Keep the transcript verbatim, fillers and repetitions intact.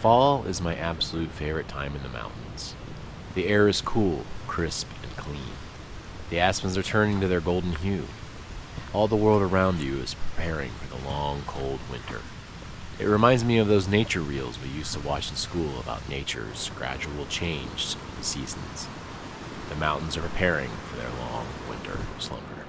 Fall is my absolute favorite time in the mountains. The air is cool, crisp, and clean. The aspens are turning to their golden hue. All the world around you is preparing for the long, cold winter. It reminds me of those nature reels we used to watch in school about nature's gradual change in the seasons. The mountains are preparing for their long winter slumber.